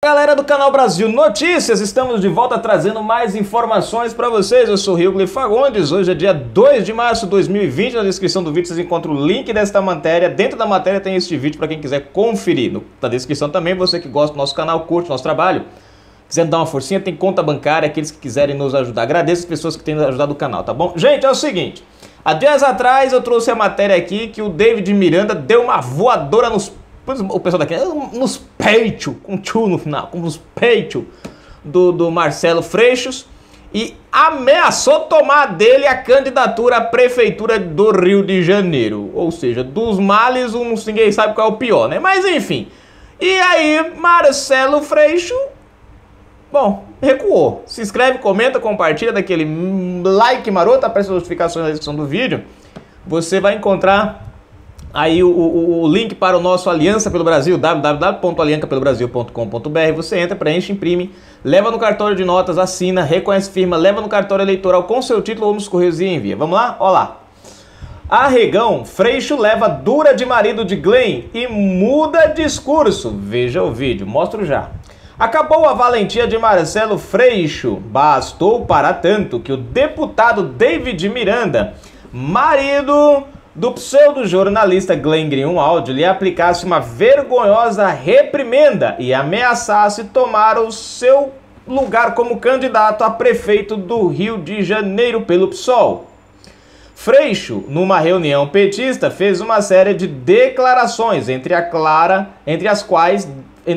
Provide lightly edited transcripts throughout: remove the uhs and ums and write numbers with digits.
Galera do canal Brasil Notícias, estamos de volta trazendo mais informações para vocês. Eu sou o Riogli Fagundes, hoje é dia 2 de março de 2020. Na descrição do vídeo vocês encontram o link desta matéria. Dentro da matéria tem este vídeo para quem quiser conferir. Na descrição também, você que gosta do nosso canal, curte o nosso trabalho, quiser dar uma forcinha, tem conta bancária, aqueles que quiserem nos ajudar. Agradeço as pessoas que têm ajudado o canal, tá bom? Gente, é o seguinte, há dias atrás eu trouxe a matéria aqui que o David Miranda deu uma voadora o pessoal daqui, nos peitos, com tchu no final, com os peitos do Marcelo Freixo, e ameaçou tomar dele a candidatura à prefeitura do Rio de Janeiro. Ou seja, dos males, ninguém sabe qual é o pior, né? Mas enfim. E aí, Marcelo Freixo, bom, recuou. Se inscreve, comenta, compartilha, daquele like maroto, aparece as notificações na descrição do vídeo. Você vai encontrar aí o link para o nosso Aliança pelo Brasil, www.aliancapelobrasil.com.br. Você entra, preenche, imprime, leva no cartório de notas, assina, reconhece firma, leva no cartório eleitoral com seu título ou nos correios e envia. Vamos lá? Ó lá. Arregão, Freixo leva dura de marido de Glenn e muda discurso. Veja o vídeo, mostro já. Acabou a valentia de Marcelo Freixo. Bastou para tanto que o deputado David Miranda, marido do pseudo-jornalista Glenn Greenwald, lhe aplicasse uma vergonhosa reprimenda e ameaçasse tomar o seu lugar como candidato a prefeito do Rio de Janeiro pelo PSOL. Freixo, numa reunião petista, fez uma série de declarações, entre as quais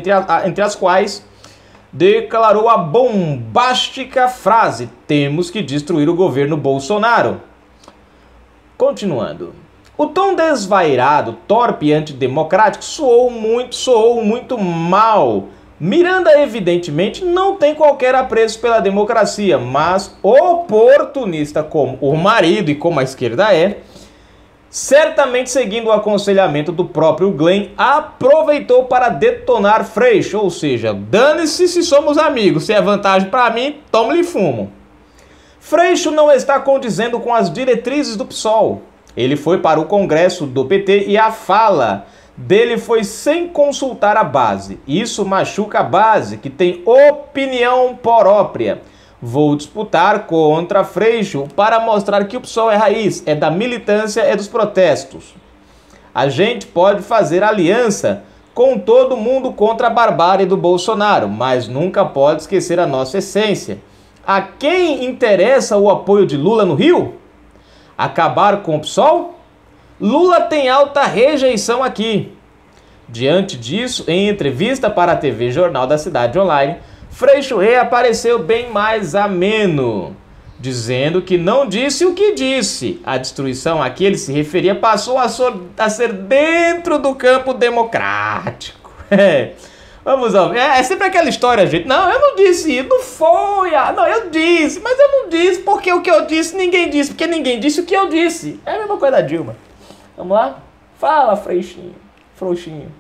declarou a bombástica frase: "Temos que destruir o governo Bolsonaro". Continuando. O tom desvairado, torpe e antidemocrático soou muito mal. Miranda evidentemente não tem qualquer apreço pela democracia, mas oportunista como o marido e como a esquerda é, certamente seguindo o aconselhamento do próprio Glenn, aproveitou para detonar Freixo, ou seja, dane-se se somos amigos, se é vantagem para mim, toma-lhe fumo. Freixo não está condizendo com as diretrizes do PSOL. Ele foi para o Congresso do PT e a fala dele foi sem consultar a base. Isso machuca a base, que tem opinião própria. Vou disputar contra Freixo para mostrar que o PSOL é raiz, é da militância, é dos protestos. A gente pode fazer aliança com todo mundo contra a barbárie do Bolsonaro, mas nunca pode esquecer a nossa essência. A quem interessa o apoio de Lula no Rio? Acabar com o PSOL? Lula tem alta rejeição aqui. Diante disso, em entrevista para a TV Jornal da Cidade Online, Freixo reapareceu bem mais ameno, dizendo que não disse o que disse. A destruição a que ele se referia passou a ser dentro do campo democrático. Vamos ver. É sempre aquela história, gente. Não, eu não disse isso, não foi. Não, eu disse, mas eu não disse porque o que eu disse ninguém disse, porque ninguém disse o que eu disse. É a mesma coisa da Dilma. Vamos lá? Fala, Freixinho. Frouxinho.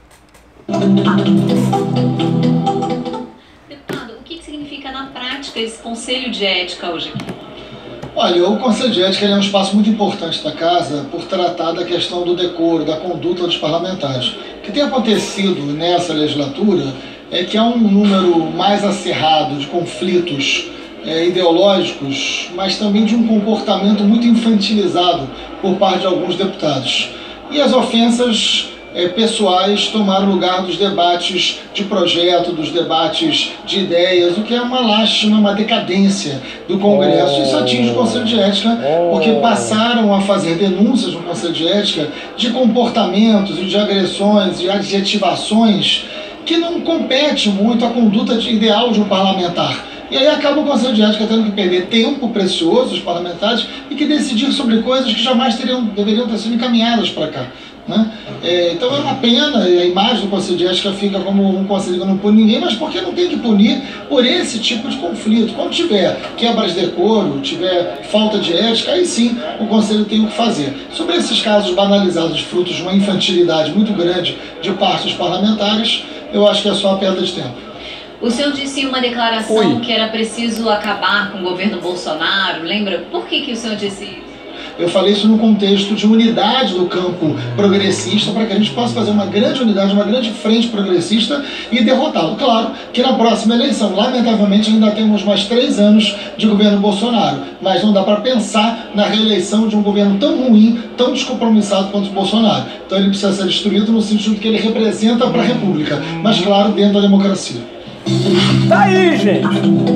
Deputado, o que significa na prática esse Conselho de Ética hoje aqui? Olha, o Conselho de Ética é um espaço muito importante da Casa por tratar da questão do decoro, da conduta dos parlamentares. O que tem acontecido nessa legislatura é que há um número mais acirrado de conflitos ideológicos, mas também de um comportamento muito infantilizado por parte de alguns deputados. E as ofensas pessoais tomaram lugar dos debates de projeto, dos debates de ideias, o que é uma lástima, uma decadência do Congresso. Isso atinge o Conselho de Ética, porque passaram a fazer denúncias no Conselho de Ética de comportamentos e de agressões, de adjetivações que não compete muito à conduta ideal de um parlamentar. E aí acaba o Conselho de Ética tendo que perder tempo precioso dos parlamentares e que decidir sobre coisas que jamais deveriam ter sido encaminhadas para cá. Né? Então é uma pena, a imagem do Conselho de Ética fica como um conselho que não pune ninguém, mas porque não tem que punir por esse tipo de conflito. Quando tiver quebras de decoro, tiver falta de ética, aí sim o Conselho tem o que fazer. Sobre esses casos banalizados, frutos de uma infantilidade muito grande de parte dos parlamentares, eu acho que é só a perda de tempo. O senhor disse em uma declaração que era preciso acabar com o governo Bolsonaro, lembra? Por que o senhor disse isso? Eu falei isso no contexto de unidade do campo progressista, para que a gente possa fazer uma grande unidade, uma grande frente progressista e derrotá-lo. Claro que na próxima eleição, lamentavelmente, ainda temos mais 3 anos de governo Bolsonaro, mas não dá para pensar na reeleição de um governo tão ruim, tão descompromissado quanto o Bolsonaro. Então ele precisa ser destruído no sentido que ele representa para a República, mas claro, dentro da democracia. Tá aí, gente.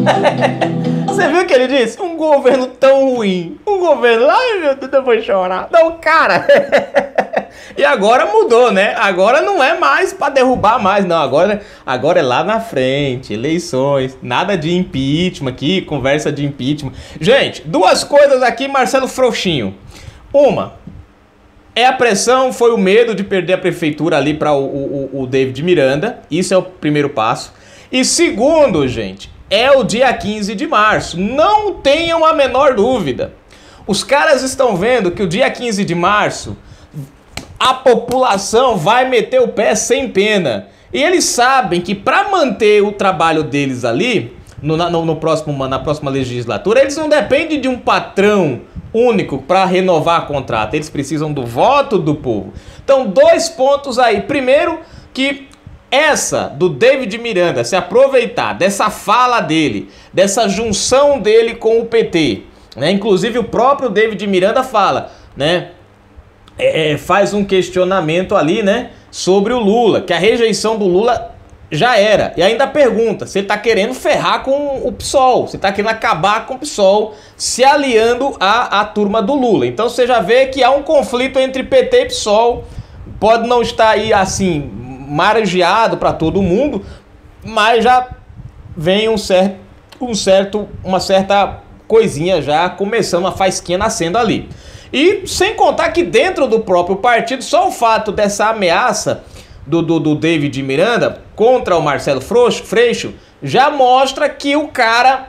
Você viu o que ele disse? Um governo tão ruim. Um governo... Ai, meu Deus, eu vou chorar. Não, cara. E agora mudou, né? Agora não é mais pra derrubar mais, não. Agora é lá na frente. Eleições. Nada de impeachment aqui. Conversa de impeachment. Gente, 2 coisas aqui, Marcelo Frouxinho. Uma... é a pressão, foi o medo de perder a prefeitura ali para o David Miranda. Isso é o primeiro passo. E segundo, gente, é o dia 15 de março. Não tenham a menor dúvida. Os caras estão vendo que o dia 15 de março a população vai meter o pé sem pena. E eles sabem que para manter o trabalho deles ali, na próxima legislatura, eles não dependem de um patrão único para renovar contrato. Eles precisam do voto do povo. Então, 2 pontos aí. Primeiro, que essa do David Miranda se aproveitar dessa fala dele, dessa junção dele com o PT, né? Inclusive o próprio David Miranda fala, né? Faz um questionamento ali, né? Sobre o Lula, que a rejeição do Lula já era. E ainda pergunta se ele tá querendo ferrar com o PSOL, se tá querendo acabar com o PSOL, se aliando à turma do Lula. Então você já vê que há um conflito entre PT e PSOL. Pode não estar aí assim margeado para todo mundo, mas já vem uma certa coisinha já começando, uma faísquinha nascendo ali. E sem contar que dentro do próprio partido, só o fato dessa ameaça do David Miranda contra o Marcelo Freixo já mostra que o cara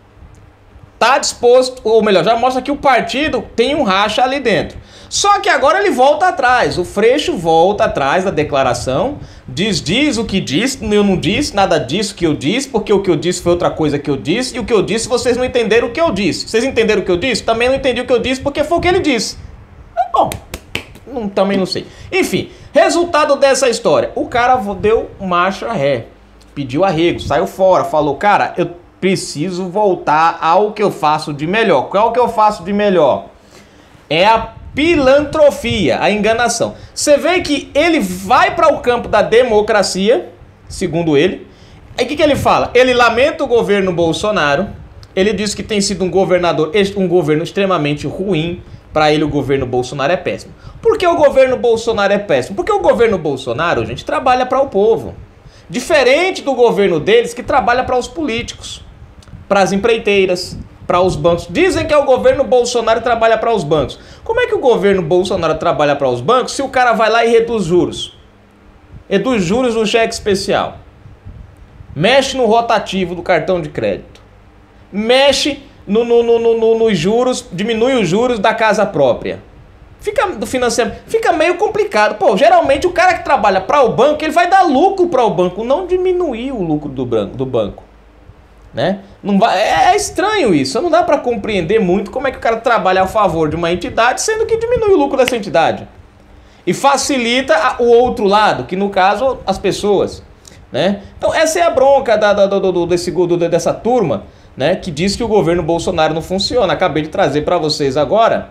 tá disposto, ou melhor, já mostra que o partido tem um racha ali dentro. Só que agora ele volta atrás, o Freixo volta atrás da declaração, diz o que disse, eu não disse nada disso que eu disse, porque o que eu disse foi outra coisa que eu disse, e o que eu disse vocês não entenderam o que eu disse. Vocês entenderam o que eu disse? Também não entendi o que eu disse, porque foi o que ele disse. Bom, também não sei. Enfim, resultado dessa história, o cara deu marcha ré, pediu arrego, saiu fora, falou, cara, eu preciso voltar ao que eu faço de melhor. Qual é o que eu faço de melhor? É a pilantrofia, a enganação. Você vê que ele vai para o campo da democracia, segundo ele. Aí o que ele fala? Ele lamenta o governo Bolsonaro. Ele diz que tem sido um governo extremamente ruim. Para ele o governo Bolsonaro é péssimo. Por que o governo Bolsonaro é péssimo? Porque o governo Bolsonaro, gente, trabalha para o povo. Diferente do governo deles que trabalha para os políticos, para as empreiteiras, para os bancos. Dizem que é o governo Bolsonaro que trabalha para os bancos. Como é que o governo Bolsonaro trabalha para os bancos se o cara vai lá e reduz juros? Reduz juros no cheque especial. Mexe no rotativo do cartão de crédito. Mexe nos juros, diminui os juros da casa própria. Do financiamento. Fica meio complicado. Pô, geralmente o cara que trabalha para o banco, ele vai dar lucro para o banco, não diminuir o lucro do banco. Né? Não vai, é estranho isso, não dá para compreender muito como é que o cara trabalha a favor de uma entidade, sendo que diminui o lucro dessa entidade. E facilita o outro lado, que no caso, as pessoas. Né? Então essa é a bronca dessa turma, né, que diz que o governo Bolsonaro não funciona. Acabei de trazer para vocês agora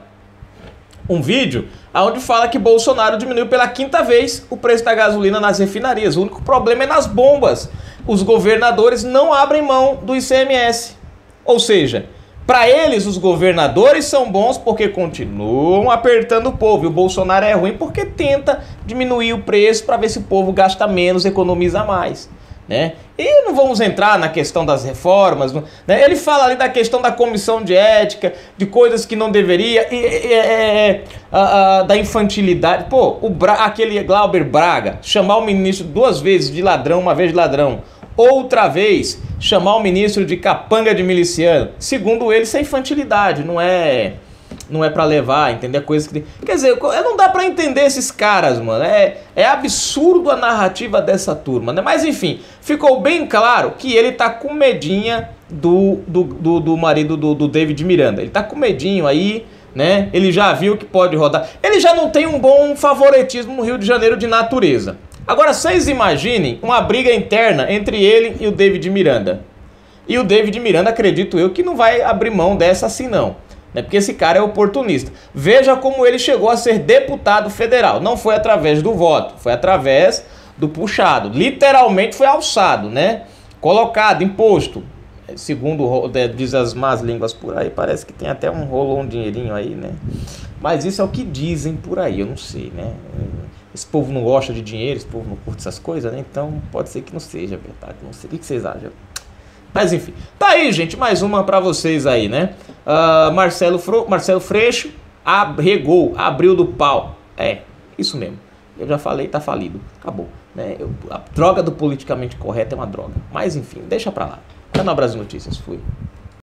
um vídeo onde fala que Bolsonaro diminuiu pela 5ª vez o preço da gasolina nas refinarias. O único problema é nas bombas. Os governadores não abrem mão do ICMS. Ou seja, para eles os governadores são bons porque continuam apertando o povo. E o Bolsonaro é ruim porque tenta diminuir o preço para ver se o povo gasta menos, economiza mais. Né? E não vamos entrar na questão das reformas, né? Ele fala ali da questão da comissão de ética, de coisas que não deveria, da infantilidade. Pô, aquele Glauber Braga, chamar o ministro 2 vezes de ladrão, 1 vez de ladrão, outra vez chamar o ministro de capanga de miliciano, segundo ele, isso é infantilidade, não é pra levar, entender coisas que... Quer dizer, não dá pra entender esses caras, mano. É absurdo a narrativa dessa turma, né? Mas enfim, ficou bem claro que ele tá com medinha do marido do David Miranda. Ele tá com medinho aí, né? Ele já viu que pode rodar. Ele já não tem um bom favoritismo no Rio de Janeiro de natureza. Agora, vocês imaginem uma briga interna entre ele e o David Miranda. E o David Miranda, acredito eu, que não vai abrir mão dessa assim não, né? Porque esse cara é oportunista. Veja como ele chegou a ser deputado federal. Não foi através do voto, foi através do puxado. Literalmente foi alçado, né? Colocado, imposto. Segundo diz as más línguas por aí, parece que tem até um dinheirinho aí, né? Mas isso é o que dizem por aí, eu não sei, né? Esse povo não gosta de dinheiro, esse povo não curte essas coisas, né? Então pode ser que não seja verdade, não sei. O que vocês acham? Mas enfim, tá aí, gente, mais uma pra vocês aí, né? Marcelo Freixo regou, abriu do pau. É, isso mesmo. Eu já falei, tá falido. Acabou, né? A droga do politicamente correto é uma droga. Mas enfim, deixa pra lá. Canal Brasil Notícias, fui.